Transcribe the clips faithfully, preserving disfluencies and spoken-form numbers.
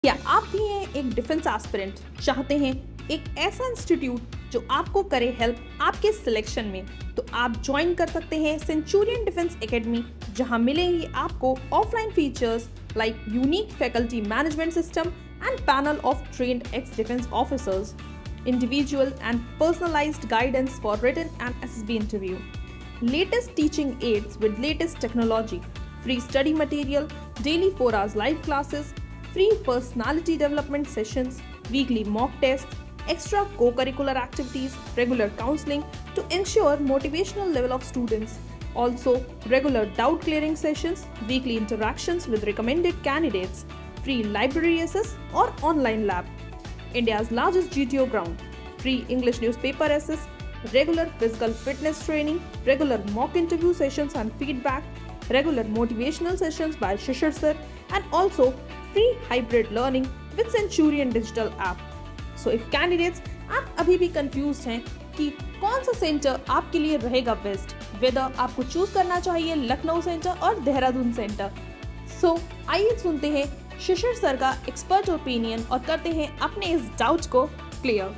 क्या आप भी हैं एक डिफेंस एस्पिरेंट, चाहते हैं एक ऐसा इंस्टीट्यूट जो आपको करे हेल्प आपके सिलेक्शन में? तो आप ज्वाइन कर सकते हैं सेंचुरियन डिफेंस एकेडमी, जहां मिलेंगे आपको offline features like unique faculty management system and panel of trained ex defence officers, individual and personalised guidance for written and S S B interview, latest teaching aids with latest technology, free study material, daily four hours live classes, free personality development sessions, weekly mock tests, extra co-curricular activities, regular counseling to ensure motivational level of students. Also, regular doubt clearing sessions, weekly interactions with recommended candidates, free library access or online lab, India's largest G T O ground, free English newspaper access, regular physical fitness training, regular mock interview sessions and feedback, regular motivational sessions by Shishir sir, and also free hybrid learning with Centurion digital app. So if candidates आप अभी भी confuse हैं कि कौन सा centre आपके लिए रहेगा बेस्ट, वेदर आपको चूज करना चाहिए लखनऊ सेंटर और देहरादून सेंटर, सो आइए सुनते हैं शिशिर सर का एक्सपर्ट ओपिनियन और करते हैं अपने इस डाउट को clear.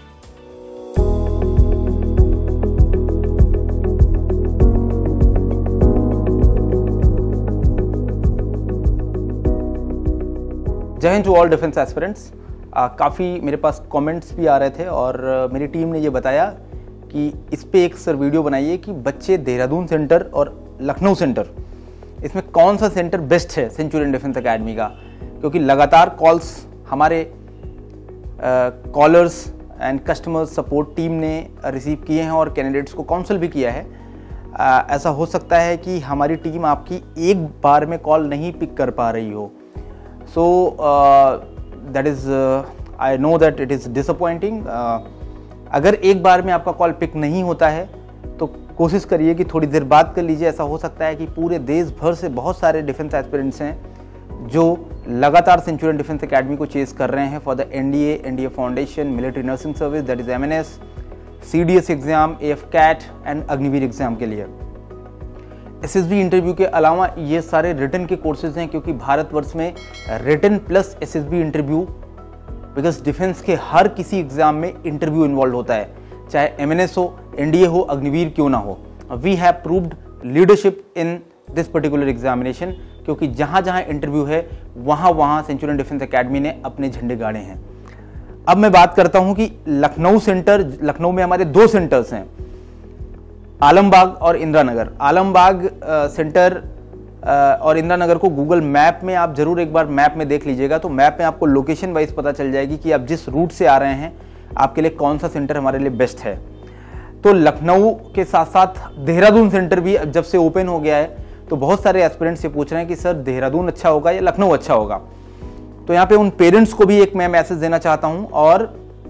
Jai Hind to all defence aspirants. काफ़ी मेरे पास कमेंट्स भी आ रहे थे और uh, मेरी टीम ने ये बताया कि इस पे एक सर वीडियो बनाइए कि बच्चे देहरादून सेंटर और लखनऊ सेंटर, इसमें कौन सा सेंटर बेस्ट है सेंचुरियन डिफेंस एकेडमी का, क्योंकि लगातार कॉल्स हमारे callers and customer support team ने रिसीव किए हैं और कैंडिडेट्स को काउंसिल भी किया है। uh, ऐसा हो सकता है कि हमारी टीम आपकी एक बार में कॉल नहीं पिक कर पा रही हो। So uh, that is uh, I know that it is disappointing. uh, अगर एक बार में आपका कॉल पिक नहीं होता है तो कोशिश करिए कि थोड़ी देर बाद कर लीजिए। ऐसा हो सकता है कि पूरे देश भर से बहुत सारे डिफेंस एस्पिरेंट्स हैं जो लगातार सेंचुरियन डिफेंस एकेडमी को चेस कर रहे हैं for the N D A, NDA foundation, military nursing service, that is M N S, C D S exam, A F CAT and Agniveer exam के लिए। एस एस बी इंटरव्यू के अलावा ये सारे रिटन के कोर्सेज हैं, क्योंकि भारतवर्ष में written plus S S B interview, because defence के हर किसी एग्जाम में इंटरव्यू इन्वॉल्व होता है, चाहे एम एन एस हो, एन डी ए हो, अग्निवीर क्यों ना हो। We have proved leadership in this particular examination, क्योंकि जहां जहां इंटरव्यू है वहां वहां सेंचुरियन डिफेंस एकेडमी ने अपने झंडे गाड़े हैं। अब मैं बात करता हूं कि लखनऊ सेंटर, लखनऊ में हमारे दो सेंटर्स हैं, आलमबाग और इंदिरा नगर। आलमबाग सेंटर और इंदिरा नगर को गूगल मैप में आप जरूर एक बार मैप में देख लीजिएगा, तो मैप में आपको लोकेशन वाइज पता चल जाएगी कि आप जिस रूट से आ रहे हैं आपके लिए कौन सा सेंटर हमारे लिए बेस्ट है। तो लखनऊ के साथ साथ देहरादून सेंटर भी जब से ओपन हो गया है तो बहुत सारे एस्पिरेंट्स से पूछ रहे हैं कि सर देहरादून अच्छा होगा या लखनऊ अच्छा होगा। तो यहाँ पे उन पेरेंट्स को भी एक मैं मैसेज देना चाहता हूँ और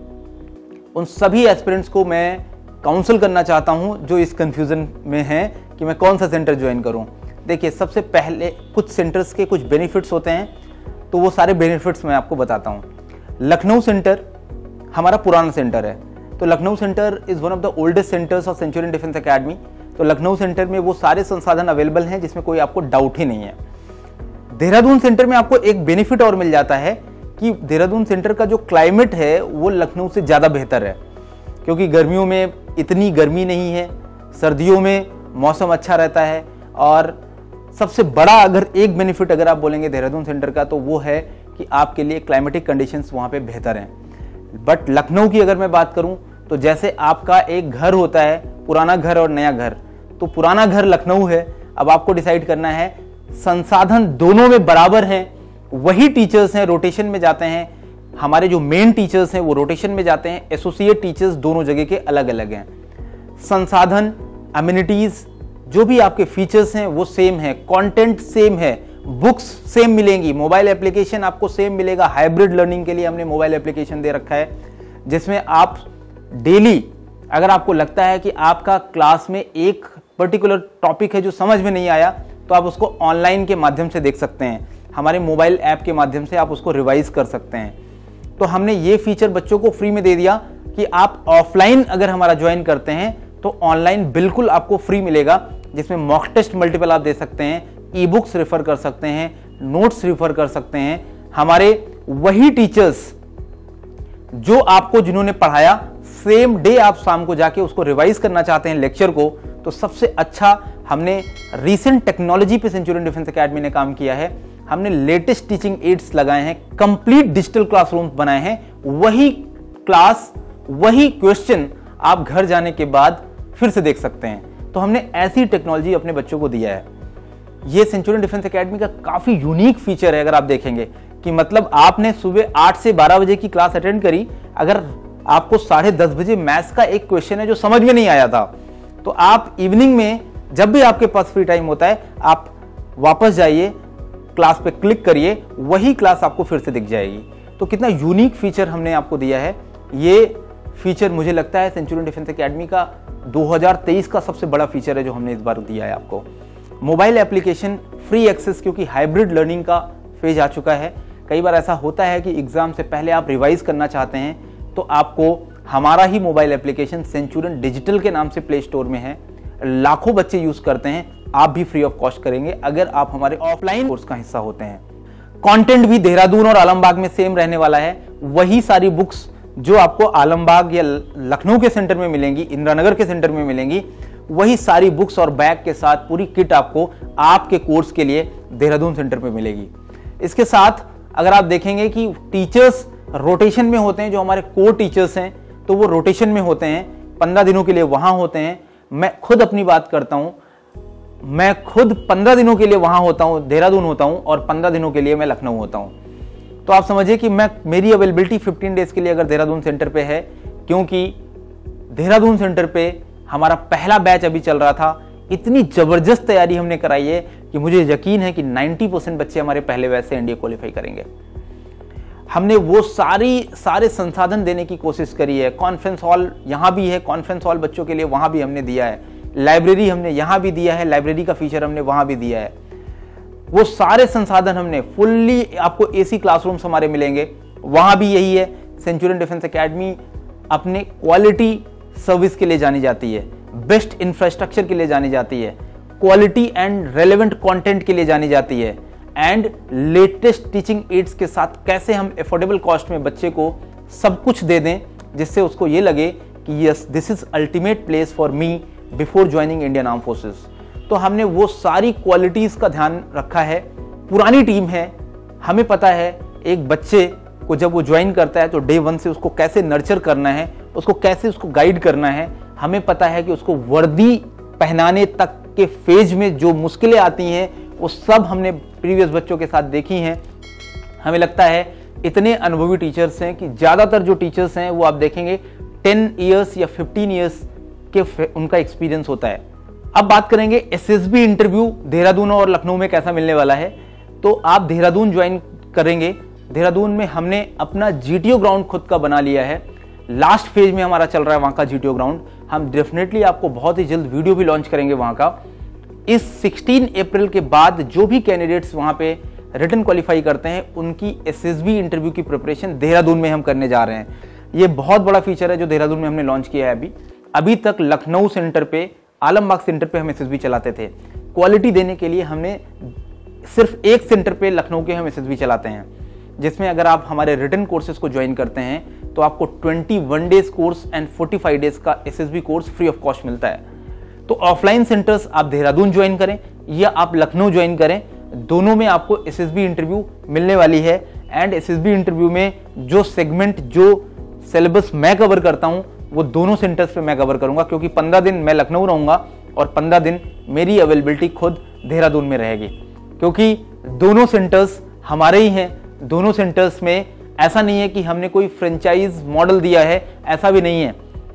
उन सभी एस्पिरेंट्स को मैं काउंसिल करना चाहता हूं जो इस कंफ्यूजन में हैं कि मैं कौन सा सेंटर ज्वाइन करूं। देखिए, सबसे पहले कुछ सेंटर्स के कुछ बेनिफिट्स होते हैं, तो वो सारे बेनिफिट्स मैं आपको बताता हूं। लखनऊ सेंटर हमारा पुराना सेंटर है, तो Lucknow centre is one of the oldest centres of Centurion defence academy. तो लखनऊ सेंटर में वो सारे संसाधन अवेलेबल हैं जिसमें कोई आपको डाउट ही नहीं है। देहरादून सेंटर में आपको एक बेनिफिट और मिल जाता है कि देहरादून सेंटर का जो क्लाइमेट है वो लखनऊ से ज़्यादा बेहतर है, क्योंकि गर्मियों में इतनी गर्मी नहीं है, सर्दियों में मौसम अच्छा रहता है। और सबसे बड़ा अगर एक बेनिफिट अगर आप बोलेंगे देहरादून सेंटर का तो वो है कि आपके लिए क्लाइमेटिक कंडीशंस वहाँ पे बेहतर हैं। बट लखनऊ की अगर मैं बात करूँ तो जैसे आपका एक घर होता है, पुराना घर और नया घर, तो पुराना घर लखनऊ है। अब आपको डिसाइड करना है, संसाधन दोनों में बराबर हैं, वही टीचर्स हैं रोटेशन में जाते हैं, हमारे जो मेन टीचर्स हैं वो रोटेशन में जाते हैं, एसोसिएट टीचर्स दोनों जगह के अलग अलग हैं। संसाधन, अम्यूनिटीज, जो भी आपके फीचर्स हैं वो सेम है, कंटेंट सेम है, बुक्स सेम मिलेंगी, मोबाइल एप्लीकेशन आपको सेम मिलेगा। हाइब्रिड लर्निंग के लिए हमने मोबाइल एप्लीकेशन दे रखा है, जिसमें आप डेली अगर आपको लगता है कि आपका क्लास में एक पर्टिकुलर टॉपिक है जो समझ में नहीं आया, तो आप उसको ऑनलाइन के माध्यम से देख सकते हैं, हमारे मोबाइल ऐप के माध्यम से आप उसको रिवाइज कर सकते हैं। तो हमने ये फीचर बच्चों को फ्री में दे दिया कि आप ऑफलाइन अगर हमारा ज्वाइन करते हैं तो ऑनलाइन बिल्कुल आपको फ्री मिलेगा, जिसमें मॉक टेस्ट मल्टीपल आप दे सकते हैं, ई बुक्स रेफर कर सकते हैं, नोट्स रेफर कर सकते हैं, हमारे वही टीचर्स जो आपको जिन्होंने पढ़ाया सेम डे आप शाम को जाके उसको रिवाइज करना चाहते हैं लेक्चर को, तो सबसे अच्छा हमने रीसेंट टेक्नोलॉजी पे सेंचुरियन डिफेंस एकेडमी ने काम किया है। हमने लेटेस्ट टीचिंग एड्स लगाए हैं, कंप्लीट डिजिटल क्लासरूम बनाए हैं, वही क्लास वही क्वेश्चन आप घर जाने के बाद फिर से देख सकते हैं। तो हमने ऐसी टेक्नोलॉजी अपने बच्चों को दिया है। ये सेंचुरियन डिफेंस एकेडमी का काफी यूनिक फीचर है। अगर आप देखेंगे कि मतलब आपने सुबह आठ से बारह बजे की क्लास अटेंड करी, अगर आपको साढ़े दस बजे मैथ्स का एक क्वेश्चन है जो समझ में नहीं आया था, तो आप इवनिंग में जब भी आपके पास फ्री टाइम होता है आप वापस जाइए, क्लास पे क्लिक करिए, वही क्लास आपको फिर से दिख जाएगी। तो कितना यूनिक फीचर हमने आपको दिया है। ये फीचर मुझे लगता है सेंचुरियन डिफेंस एकेडमी का दो हज़ार तेईस का सबसे बड़ा फीचर है जो हमने इस बार दिया है आपको। मोबाइल एप्लीकेशन फ्री एक्सेस, क्योंकि हाइब्रिड लर्निंग का फेज आ चुका है। कई बार ऐसा होता है कि एग्जाम से पहले आप रिवाइज करना चाहते हैं, तो आपको हमारा ही मोबाइल एप्लीकेशन सेंचुरियन डिजिटल के नाम से प्ले स्टोर में है, लाखों बच्चे यूज करते हैं। आप भी फ्री ऑफ कॉस्ट करेंगे अगर आप हमारे ऑफलाइन कोर्स का हिस्सा होते हैं। कंटेंट भी देहरादून और आलमबाग में सेम रहने वाला है। वही सारी बुक्स जो आपको आलमबाग या लखनऊ के सेंटर में मिलेंगी, इंदिरानगर के सेंटर में मिलेंगी, वही सारी बुक्स और बैग के साथ पूरी किट आपको आपके कोर्स के लिए देहरादून सेंटर पे मिलेगी। इसके साथ अगर आप देखेंगे कि टीचर्स रोटेशन में होते हैं, जो हमारे कोर टीचर्स हैं तो वो रोटेशन में होते हैं, पंद्रह दिनों के लिए वहां होते हैं। मैं खुद अपनी बात करता हूं, मैं खुद पंद्रह दिनों के लिए वहां होता हूं, देहरादून होता हूं, और पंद्रह दिनों के लिए मैं लखनऊ होता हूं। तो आप समझिए कि मैं मेरी अवेलेबिलिटी पंद्रह डेज के लिए अगर देहरादून सेंटर पे है, क्योंकि देहरादून सेंटर पे हमारा पहला बैच अभी चल रहा था। इतनी जबरदस्त तैयारी हमने कराई है कि मुझे यकीन है कि नब्बे परसेंट बच्चे हमारे पहले बैच से एनडीए क्वालिफाई करेंगे। हमने वो सारी सारे संसाधन देने की कोशिश करी है। कॉन्फ्रेंस हॉल यहाँ भी है, कॉन्फ्रेंस हॉल बच्चों के लिए वहाँ भी हमने दिया है। लाइब्रेरी हमने यहाँ भी दिया है, लाइब्रेरी का फीचर हमने वहाँ भी दिया है। वो सारे संसाधन हमने फुल्ली, आपको एसी क्लासरूम्स हमारे मिलेंगे, वहाँ भी यही है। सेंचुरियन डिफेंस एकेडमी अपने क्वालिटी सर्विस के लिए जानी जाती है, बेस्ट इंफ्रास्ट्रक्चर के लिए जानी जाती है, क्वालिटी एंड रेलेवेंट कंटेंट के लिए जानी जाती है, एंड लेटेस्ट टीचिंग एड्स के साथ कैसे हम अफोर्डेबल कॉस्ट में बच्चे को सब कुछ दे दें जिससे उसको ये लगे कि yes this is ultimate place for me before joining Indian arm forces. तो हमने वो सारी क्वालिटीज का ध्यान रखा है। पुरानी टीम है, हमें पता है एक बच्चे को जब वो ज्वाइन करता है तो डे वन से उसको कैसे नर्चर करना है, उसको कैसे उसको गाइड करना है। हमें पता है कि उसको वर्दी पहनाने तक के फेज में जो मुश्किलें आती हैं वो सब हमने प्रीवियस बच्चों के साथ देखी हैं। हमें लगता है इतने अनुभवी टीचर्स हैं कि ज़्यादातर जो टीचर्स हैं वो आप देखेंगे टेन इयर्स या फिफ्टीन इयर्स के उनका एक्सपीरियंस होता है। अब बात करेंगे एसएसबी इंटरव्यू देहरादून और लखनऊ में कैसा मिलने वाला है। तो आप देहरादून ज्वाइन करेंगे, देहरादून में हमने अपना जीटीओ ग्राउंड खुद का बना लिया है। लास्ट फेज में हमारा चल रहा है वहाँ का जीटीओ ग्राउंड। हम डेफिनेटली आपको बहुत ही जल्द वीडियो भी लॉन्च करेंगे वहाँ का। इस सोलह अप्रैल के बाद जो भी कैंडिडेट्स वहाँ पे रिटन क्वालिफाई करते हैं उनकी एसएसबी इंटरव्यू की प्रिपरेशन देहरादून में हम करने जा रहे हैं। ये बहुत बड़ा फीचर है जो देहरादून में हमने लॉन्च किया है। अभी अभी तक लखनऊ सेंटर पे, आलमबाग सेंटर पे हम एसएसबी चलाते थे। क्वालिटी देने के लिए हमने सिर्फ एक सेंटर पे लखनऊ के हम एसएसबी चलाते हैं, जिसमें अगर आप हमारे रिटन कोर्सेज को ज्वाइन करते हैं तो आपको इक्कीस डेज कोर्स एंड पैंतालीस डेज का SSB course free of cost मिलता है। तो ऑफलाइन सेंटर्स आप देहरादून ज्वाइन करें या आप लखनऊ ज्वाइन करें, दोनों में आपको एसएसबी इंटरव्यू मिलने वाली है। एंड एसएसबी इंटरव्यू में जो सेगमेंट, जो सिलेबस मैं कवर करता हूं वो दोनों सेंटर्स पे मैं कवर करूंगा, क्योंकि पंद्रह दिन मैं लखनऊ रहूंगा और पंद्रह दिन मेरी अवेलेबिलिटी खुद देहरादून में रहेगी, क्योंकि दोनों सेंटर्स हमारे ही हैं। दोनों सेंटर्स में ऐसा नहीं है कि हमने कोई फ्रेंचाइज मॉडल दिया है, ऐसा भी नहीं है।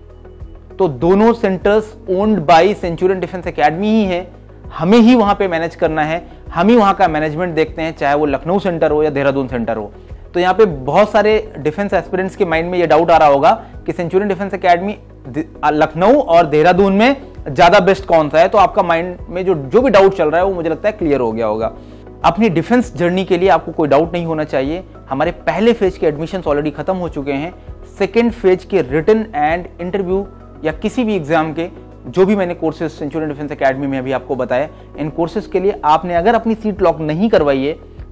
तो दोनों centres owned by Centurion defence academy ही है, हमें ही वहां पे मैनेज करना है, हम ही वहां का मैनेजमेंट देखते हैं, चाहे वो लखनऊ सेंटर हो या देहरादून सेंटर हो। तो यहाँ पे बहुत सारे डिफेंस एस्पिरेंट्स के माइंड में ये डाउट आ रहा होगा कि सेंचुरियन डिफेंस एकेडमी लखनऊ और देहरादून में ज्यादा बेस्ट कौन सा है। तो आपका माइंड में जो जो भी डाउट चल रहा है वो मुझे लगता है क्लियर हो गया होगा। अपनी डिफेंस जर्नी के लिए आपको कोई डाउट नहीं होना चाहिए। हमारे पहले फेज के एडमिशन्स ऑलरेडी खत्म हो चुके हैं। सेकेंड फेज के रिटन एंड इंटरव्यू या किसी भी एग्जाम के जो भी मैंने कोर्सेज सेंचुरियन डिफेंस एकेडमी में अभी आपको बताया, इन कोर्सेज के लिए आपने अगर अपनी सीट लॉक नहीं करवाई है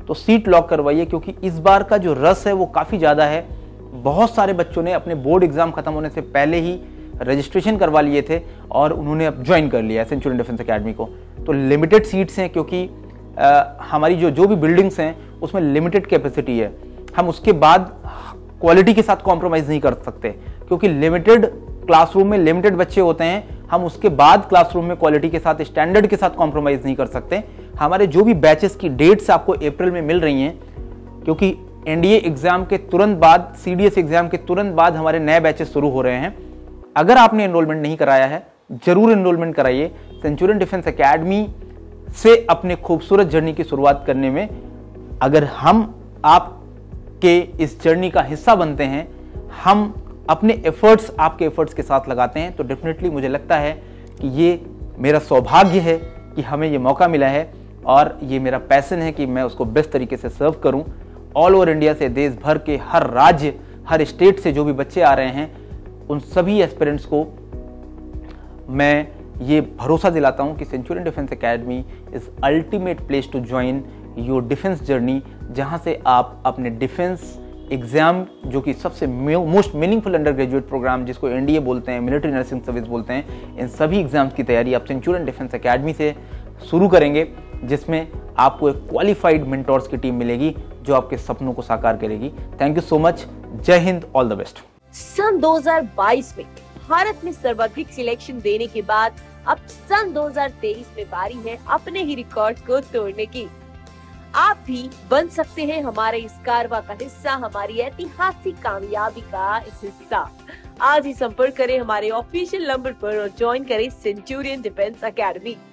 तो सीट लॉक करवाइए, क्योंकि इस बार का जो रस है वो काफ़ी ज़्यादा है। बहुत सारे बच्चों ने अपने बोर्ड एग्जाम खत्म होने से पहले ही रजिस्ट्रेशन करवा लिए थे और उन्होंने अब ज्वाइन कर लिया है सेंचुरियन डिफेंस एकेडमी को। तो लिमिटेड सीट्स हैं, क्योंकि आ, हमारी जो जो भी बिल्डिंग्स हैं उसमें लिमिटेड कैपेसिटी है। हम उसके बाद क्वालिटी के साथ कॉम्प्रोमाइज़ नहीं कर सकते, क्योंकि लिमिटेड क्लासरूम में लिमिटेड बच्चे होते हैं। हम उसके बाद क्लासरूम में क्वालिटी के साथ, स्टैंडर्ड के साथ कॉम्प्रोमाइज़ नहीं कर सकते। हमारे जो भी बैचेस की डेट्स आपको अप्रैल में मिल रही हैं, क्योंकि एनडीए एग्जाम के तुरंत बाद, सीडीएस एग्जाम के तुरंत बाद हमारे नए बैचेस शुरू हो रहे हैं। अगर आपने एनरोलमेंट नहीं कराया है, जरूर एनरोलमेंट कराइए। सेंचुरियन डिफेंस एकेडमी से अपने खूबसूरत जर्नी की शुरुआत करने में अगर हम आपके इस जर्नी का हिस्सा बनते हैं, हम अपने एफर्ट्स आपके एफर्ट्स के साथ लगाते हैं, तो डेफिनेटली मुझे लगता है कि ये मेरा सौभाग्य है कि हमें ये मौका मिला है और ये मेरा पैशन है कि मैं उसको बेस्ट तरीके से सर्व करूं। ऑल ओवर इंडिया से, देश भर के हर राज्य, हर स्टेट से जो भी बच्चे आ रहे हैं, उन सभी एस्पिरेंट्स को मैं ये भरोसा दिलाता हूं कि Centurion defence academy is ultimate place to join your defence journey, जहां से आप अपने डिफेंस एग्जाम, जो कि सबसे most meaningful undergraduate programme जिसको एनडीए बोलते हैं, मिलिट्री नर्सिंग सर्विस बोलते हैं, इन सभी एग्जाम्स की तैयारी आप सेंचुरियन डिफेंस एकेडमी से शुरू करेंगे, जिसमें आपको एक क्वालिफाइड मेंटोर्स की टीम मिलेगी जो आपके सपनों को साकार करेगी। Thank you so much. Jai Hind, all the best. सन दो हज़ार बाईस में भारत में सर्वाधिक सिलेक्शन देने के बाद अब सन दो हज़ार तेईस में बारी है अपने ही रिकॉर्ड को तोड़ने की। आप भी बन सकते हैं हमारे इस कारवां का हिस्सा, हमारी ऐतिहासिक कामयाबी का इस हिस्सा। आज ही संपर्क करें हमारे ऑफिशियल नंबर पर और ज्वाइन करें सेंचुरियन डिफेंस एकेडमी।